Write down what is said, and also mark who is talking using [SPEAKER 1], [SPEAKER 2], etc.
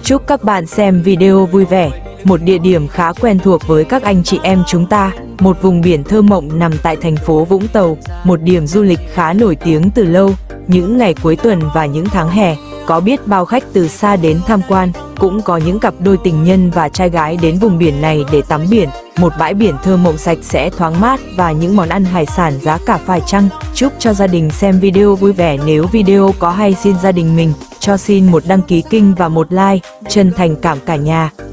[SPEAKER 1] Chúc các bạn xem video vui vẻ. Một địa điểm khá quen thuộc với các anh chị em chúng ta, một vùng biển thơ mộng nằm tại thành phố Vũng Tàu, một điểm du lịch khá nổi tiếng từ lâu. Những ngày cuối tuần và những tháng hè, có biết bao khách từ xa đến tham quan, cũng có những cặp đôi tình nhân và trai gái đến vùng biển này để tắm biển. Một bãi biển thơ mộng sạch sẽ, thoáng mát và những món ăn hải sản giá cả phải chăng. Chúc cho gia đình xem video vui vẻ. Nếu video có hay xin gia đình mình cho xin một đăng ký kênh và một like. Chân thành cảm cả nhà.